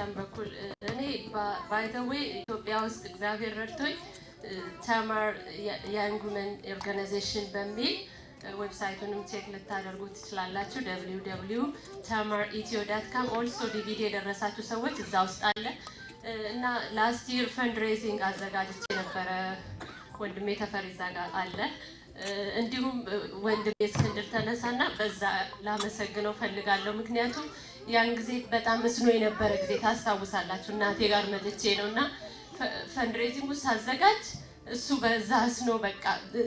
ክርስቲያን በኩል እኔ ባይ ዘ ዌይ ኢትዮጵያ ውስጥ እግዚአብሔር ረድቶኝ ታማር ያንግ ውመን ኦርጋናይዜሽን በሚል ዌብሳይቱንም ቼክ ልታደርጉ ትችላላችሁ www.tamaretio.com ኦልሶ ዲቪዲ የደረሳችሁ ሰዎች እዛ ውስጥ አለ እና ላስት ይር ፈንድሬዚንግ አዘጋጅቼ ነበር ወንድሜ ተፈሪዛ ጋር አለ እንዲሁም ወንድሜ እስክንድር ተነሳና በዛ ላመሰግነው ፈልጋለሁ ምክንያቱም ያን ጊዜ በጣም መስኖ የነበረ ጊዜ ታስታውሳላችሁ እናቴ ጋር መጥቼ ነውና ፈንድሬዚንግ ሳዘጋጅ እሱ በዛ አስኖ በቃ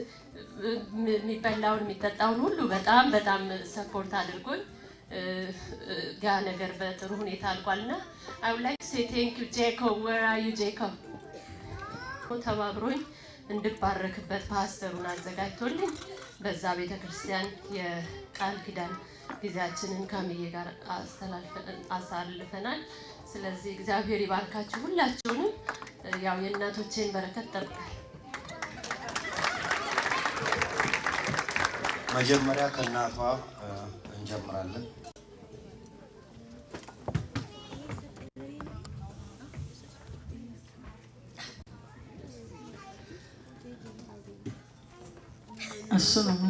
የሚበላውን የሚጠጣውን ሁሉ በጣም ሰፖርት አድርጎኝ ጋ ነገር በጥሩ ሁኔታ አልቋልና I would like to say thank you Jacob where are you Jacob ተባብሮኝ እንድባረክበት ፓስተሩን አዘጋጅቶልኝ በዛ ቤተክርስቲያን የቃል ኪዳን ጊዜያችንን ከመየ ጋር አሳልፈናል ስለዚህ እግዚአብሔር ይባርካችሁ ሁላችሁንም ያው የእናቶቼን በረከት ጠብቃል መጀመሪያ ከናቷ እንጀምራለን እሱንም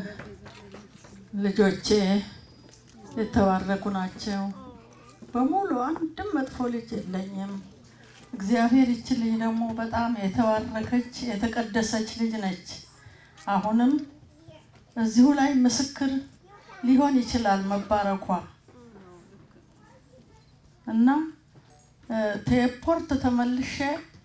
ልጆቼ የተባረኩ ናቸው በሙሉ አንድም መጥፎ ልጅ የለኝም እግዚአብሔር ይችልኝ ደግሞ በጣም የተባረከች የተቀደሰች ልጅ ነች አሁንም እዚሁ ላይ ምስክር ሊሆን ይችላል መባረኳ እና ቴፖርት ተመልሼ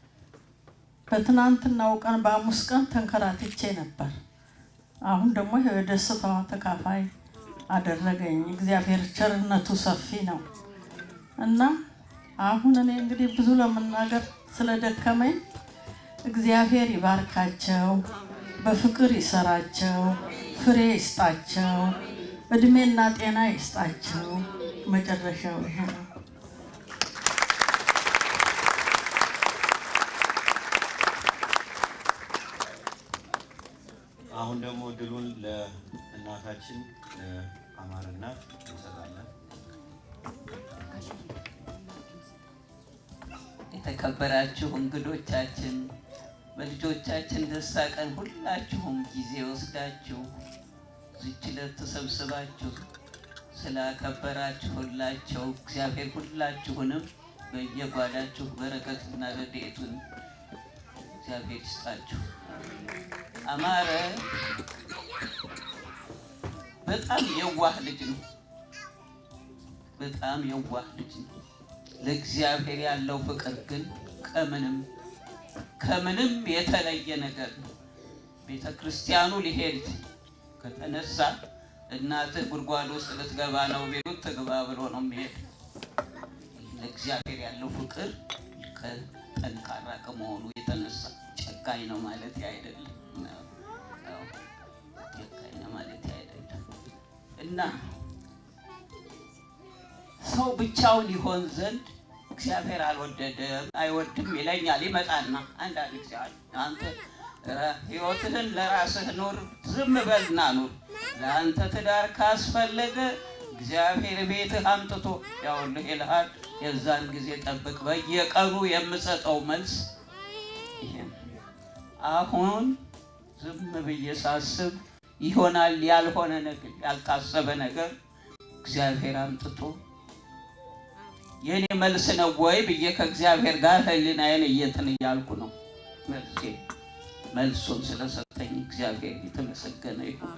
በትናንትናው ቀን በአሙስ ቀን ተንከራትቼ ነበር አሁን ደግሞ የደስታዋ ተካፋይ አደረገኝ እግዚአብሔር ቸርነቱ ሰፊ ነው እና አሁን እኔ እንግዲህ ብዙ ለመናገር ስለደከመኝ እግዚአብሔር ይባርካቸው በፍቅር ይሰራቸው ፍሬ ይስጣቸው እድሜና ጤና ይስጣቸው መጨረሻው ይሄ ነው አሁን ደግሞ ድሉን ለእናታችን አማርና እንሰጣለን የተከበራችሁ እንግዶቻችን በልጆቻችን ደስታ ቀን ሁላችሁም ጊዜ ወስዳችሁ ዝችለት ተሰብስባችሁ ስላከበራችሁላችሁ እግዚአብሔር ሁላችሁንም በየጓዳችሁ በረከትና ረድኤቱን እግዚአብሔር ይስጣችሁ አማረ በጣም የዋህ ልጅ ነው በጣም የዋህ ልጅ ነው ለእግዚአብሔር ያለው ፍቅር ግን ከምንም የተለየ ነገር ነው ቤተክርስቲያኑ ሊሄድ ከተነሳ እናትህ ጉድጓድ ውስጥ ልትገባ ነው ቢሉት ትግባ ብሎ ነው የሚሄድ ለእግዚአብሔር ያለው ፍቅር ከጠንካራ ከመሆኑ የተነሳ ጨካኝ ነው ማለት አይደለም ጨካኝ ነው ማለት አይደለም እና ሰው ብቻውን ይሆን ዘንድ እግዚአብሔር አይወድም ይለኛል ይመጣና አንዳንድ ጊዜ አንተ ህይወትህን ለራስህ ኑር ዝም በልና ኑር ለአንተ ትዳር ካስፈለገ እግዚአብሔር ቤትህ አምጥቶ ያውልህ ይልሃል የዛን ጊዜ ጠብቅ በየቀኑ የምሰጠው መልስ ይሄ አሁን ዝም ብዬ ሳስብ ይሆናል ያልሆነ ነገር ያልታሰበ ነገር እግዚአብሔር አምጥቶ የኔ መልስ ነው ወይ ብዬ ከእግዚአብሔር ጋር ህሊናዬን እየተነያልኩ ነው መልሱን ስለሰጠኝ እግዚአብሔር የተመሰገነ ይሁን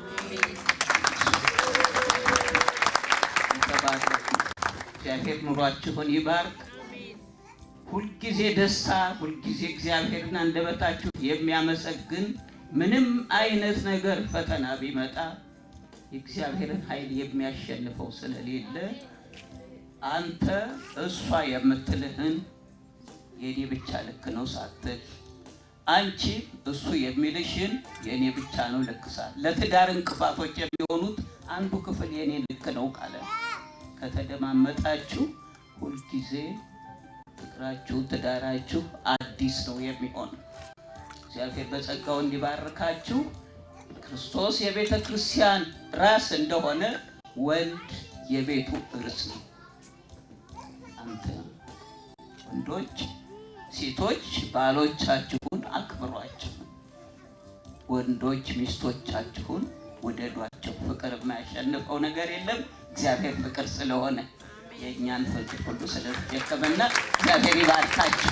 እግዚአብሔር ኑሯችሁን ይባርክ ሁሉ ጊዜ ደስታ ሁሉ ጊዜ እግዚአብሔርን አንደበታችሁ የሚያመሰግን ምንም አይነት ነገር ፈተና ቢመጣ እግዚአብሔርን ኃይል የሚያሸንፈው ስለሌለ አንተ እሷ የምትልህን የኔ ብቻ ልክ ነው ሳትል አንቺ እሱ የሚልሽን የኔ ብቻ ነው ልክሳል ለትዳር እንቅፋቶች የሚሆኑት አንዱ ክፍል የኔ ልክ ነው ካለ ከተደማመጣችሁ ሁሉ ጊዜ ፍቅራችሁ ትዳራችሁ አዲስ ነው የሚሆን እግዚአብሔር በጸጋው እንዲባርካችሁ ክርስቶስ የቤተ ክርስቲያን ራስ እንደሆነ ወልድ የቤቱ ርዕስ ነው አንተ ወንዶች ሴቶች ባሎቻችሁን አክብሯቸው ወንዶች ሚስቶቻችሁን ወደዷቸው ፍቅር የማያሸንፈው ነገር የለም እግዚአብሔር ፍቅር ስለሆነ የኛን ፍቅር ሁሉ ስለተሸከመና እግዚአብሔር ይባርካችሁ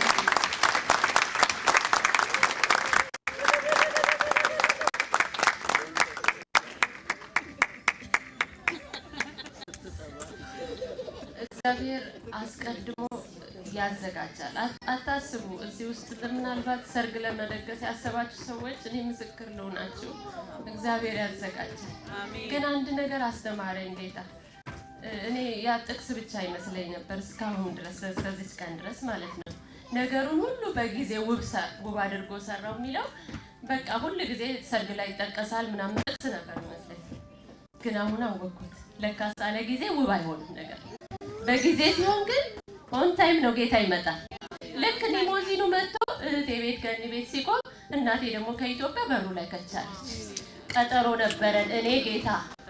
እግዚአብሔር አስቀድሞ ያዘጋጃል አታስቡ እዚህ ውስጥ ለምናልባት ሰርግ ለመደገስ ያሰባችሁ ሰዎች እኔ ምስክር ልሆናችሁ እግዚአብሔር ያዘጋጃል ግን አንድ ነገር አስተማረኝ ጌታ እኔ ያ ጥቅስ ብቻ ይመስለኝ ነበር እስካሁን ድረስ እስከዚህ ቀን ድረስ ማለት ነው ነገሩን ሁሉ በጊዜ ውብ አድርጎ ሰራው የሚለው በቃ ሁሉ ጊዜ ሰርግ ላይ ይጠቀሳል ምናምን ጥቅስ ነበር መስለኝ ግን አሁን አወቅኩት ለካስ አለ ጊዜ ውብ አይሆንም ነገር በጊዜ ሲሆን ግን ኦን ታይም ነው ጌታ ይመጣል ልክ ሊሞዚኑ መጥቶ እህቴ ቤት ገኒ ቤት ሲቆም እናቴ ደግሞ ከኢትዮጵያ በሩ ላይ ከቻለች ቀጠሮ ነበረን እኔ ጌታ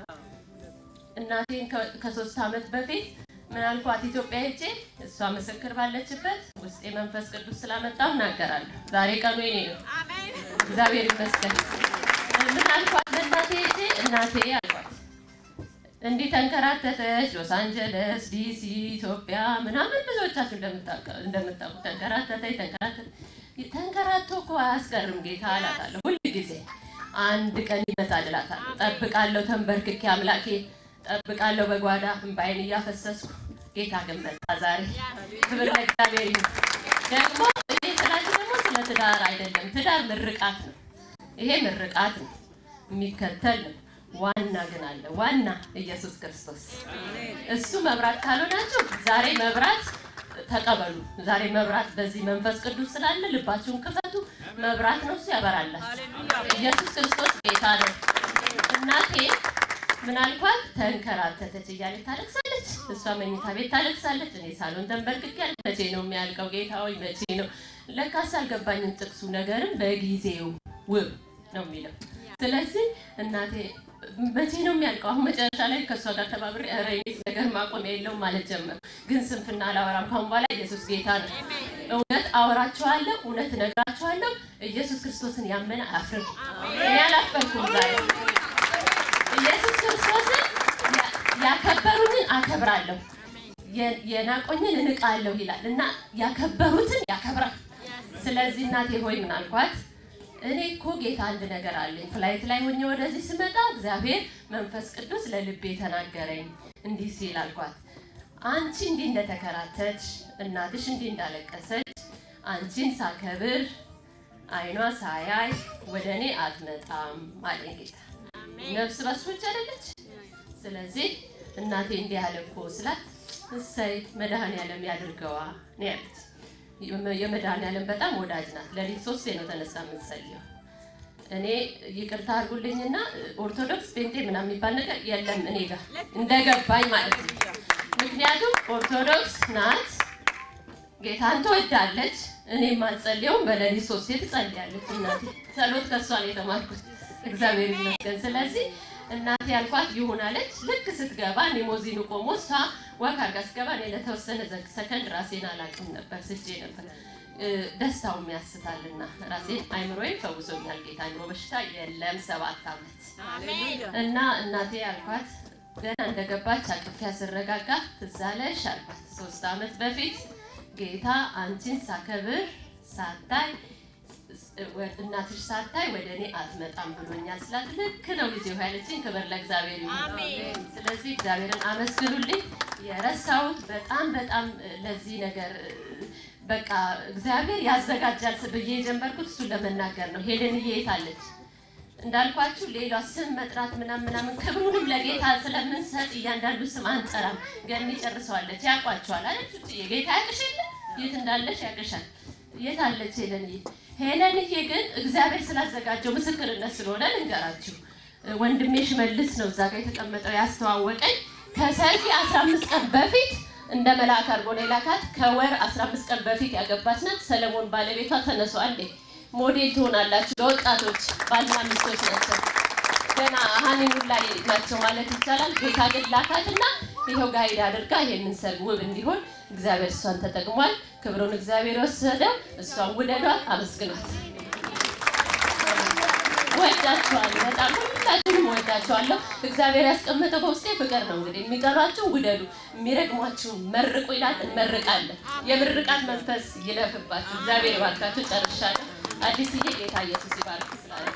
እናቴን ከ3 አመት በፊት ምን አልኳት ኢትዮጵያ ሄጄ እሷ መስክር ባለችበት ውስጤ መንፈስ ቅዱስ ስላመጣው እናገራለሁ ዛሬ ቀኑ የኔ ነው አሜን እግዚአብሔር ይመስገን ምን አልኳት ለእናቴ ሄጄ እናቴ አልኳት እንዲ ተንከራተተች ሎስ አንጀለስ ዲሲ ኢትዮጵያ ምናምን ብዙዎቻችሁ እንደምታውቁ ተንከራተተኮ አያስቀርም ጌታ አላታለሁ ሁሉ ጊዜ አንድ ቀን ይመጣልላታለሁ ጠብቃለሁ ተንበርክኬ አምላኬ ጠብቃለሁ በጓዳ እንባይን ያፈሰስኩ ጌታ ግን መጣ ዛሬ ክብር ለእግዚአብሔር ይሁን ደግሞ እኔ ስላችሁ ደግሞ ስለ ትዳር አይደለም ትዳር ምርቃት ነው ይሄ ምርቃት ነው የሚከተል ዋና ግን አለ ዋና ኢየሱስ ክርስቶስ እሱ መብራት ካልሆናችሁ ዛሬ መብራት ተቀበሉ ዛሬ መብራት በዚህ መንፈስ ቅዱስ ስላለ ልባችሁን ክፈቱ መብራት ነው እሱ ያበራላችሁ ኢየሱስ ክርስቶስ ጌታ ነው እናቴ ምን አልኳት ተንከራተተች እያለች ታለቅሳለች እሷ መኝታ ቤት ታለቅሳለች እኔ ሳሎን ተንበርክኬያለሁ መቼ ነው የሚያልቀው ጌታ ሆይ መቼ ነው ለካስ አልገባኝም ጥቅሱ ነገርም በጊዜው ውብ ነው የሚለው ስለዚህ እናቴ መቼ ነው የሚያልቀው አሁን መጨረሻ ላይ ከሷ ጋር ተባብሬ ራይኔስ ነገር ማቆም የለው ማለት ጀመረ ግን ስንፍና አላወራም ካሁን በኋላ ኢየሱስ ጌታ ነው እውነት አወራችኋለሁ እውነት ነግራችኋለሁ ኢየሱስ ክርስቶስን ያመነ አፍር እኔ አላፈርኩም ዛሬ ኢየሱስ ክርስቶስን ያከበሩትን አከብራለሁ የናቆኝን እንቃለሁ ይላል እና ያከበሩትን ያከብራል ስለዚህ እናቴ ሆይ ምን አልኳት እኔ እኮ ጌታ አንድ ነገር አለኝ ፍላይት ላይ ሆኜ ወደዚህ ስመጣ እግዚአብሔር መንፈስ ቅዱስ ለልቤ ተናገረኝ እንዲህ ሲል አልኳት አንቺ እንዲህ እንደተከራተች እናትሽ እንዲህ እንዳለቀሰች አንቺን ሳከብር አይኗ ሳያይ ወደኔ አትመጣም አለኝ ጌታ ነፍስ በስውጭ አይደለች ስለዚህ እናቴ እንዲህ ያለኮ ስላት እሰይ መድኃኒዓለም ያድርገዋ ነው ያለች የመድኃኒዓለም በጣም ወዳጅ ናት ለሊት 3 ነው ተነሳ የምትጸልየው እኔ ይቅርታ አድርጉልኝና ኦርቶዶክስ ጴንጤ ምናምን የሚባል ነገር የለም እኔ ጋር እንደገባኝ ማለት ነው ምክንያቱም ኦርቶዶክስ ናት ጌታን ትወዳለች እኔ ማጸልየው በለሊት 3 ትጸልያለች እናቴ ጸሎት ከሷ ላይ ተማርኩት እግዚአብሔር ይመስገን ስለዚህ እናቴ ያልኳት ይሆናለች ልክ ስትገባ ሊሞዚኑ ቆሞሳ ወካጋ ስገባ እኔ ለተወሰነ ሰከንድ ራሴን አላቅም ነበር ስጄ ነበር ደስታው የሚያስታልና ራሴን አይምሮዬ ፈውሶኛል ጌታ ነው በሽታ የለም 7 አመት አሜን እና እናቴ ያልኳት ገና እንደገባች አቅፊያ ስረጋጋ ትዛለሽ አልኳት 3 አመት በፊት ጌታ አንቺን ሳከብር ሳታይ እናትሽ ሳታይ ወደኔ አትመጣም ብሎኛል ስላት ልክ ነው ልጅ ሆያለችኝ ክብር ለእግዚአብሔር ይሁን አሜን ስለዚህ እግዚአብሔርን አመስግኑልኝ የረሳሁት በጣም ለዚህ ነገር በቃ እግዚአብሔር ያዘጋጃል ብዬ ጀመርኩት እሱ ለመናገር ነው ሄለንዬ የታለች እንዳልኳችሁ ሌላ ስም መጥራት ምናምን ክብሩንም ለጌታ ስለምንሰጥ እያንዳንዱ ስም አንጠራም ገኒ ጨርሰዋለች ያቋቸዋል አይደል ጌታ ያቅሽል የት እንዳለሽ ያቅሻል የታለች ሄለንዬ ግን እግዚአብሔር ስላዘጋጀው ምስክርነት ስለሆነ ልንገራችሁ ወንድሜ ሽመልስ ነው እዛ ጋር የተቀመጠው ያስተዋወቀኝ ከሰርግ 15 ቀን በፊት እንደ መልአክ አርጎ ላካት ከወር 15 ቀን በፊት ያገባች ናት ሰለሞን ባለቤቷ ተነሷል ሞዴል ትሆናላችሁ ለወጣቶች ባልና ሚስቶች ናቸው ገና ሃኒሙን ላይ ናቸው ማለት ይቻላል ጌታ ግን ላካትና ይሄው ጋይድ አድርጋ ይሄንን ሰርግ ውብ እንዲሆን እግዚአብሔር እሷን ተጠቅሟል ክብሩን እግዚአብሔር ወሰደው እሷን ውደዷት አመስግኗት ወዳችኋለሁ በጣም ሁላችሁንም ወዳችኋለሁ እግዚአብሔር ያስቀመጠው በውስጤ ፍቅር ነው እንግዲህ የሚቀራችሁ ውደዱ የሚረግሟችሁ መርቁ ይላል እንመርቃለን የምርቃት መንፈስ ይለፍባችሁ እግዚአብሔር ይባርካችሁ ጨርሻለሁ አዲስዬ ጌታ ኢየሱስ ይባርክ ስላልኩ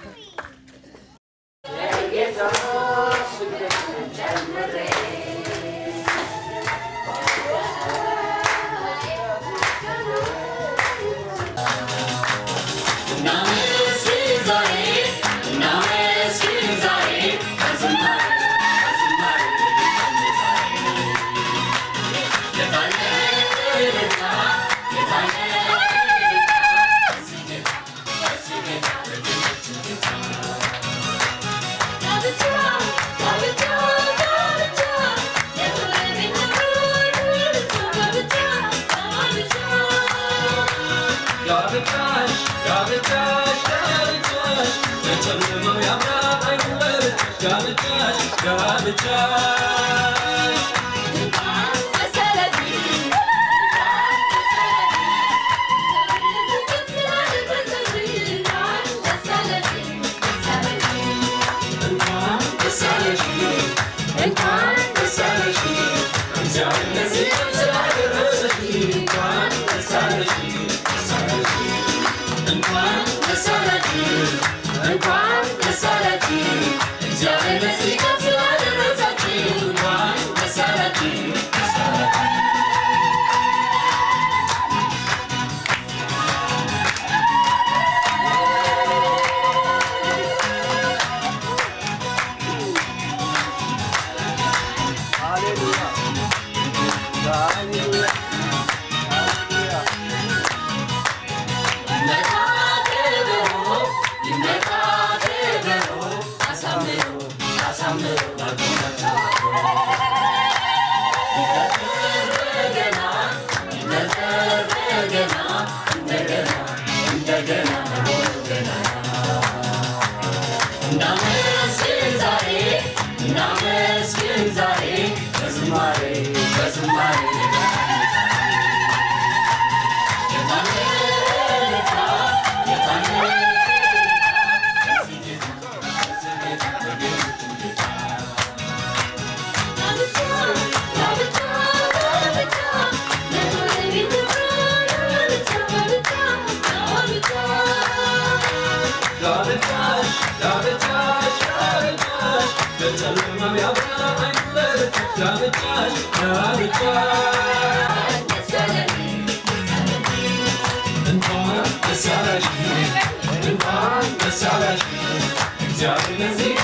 Salad,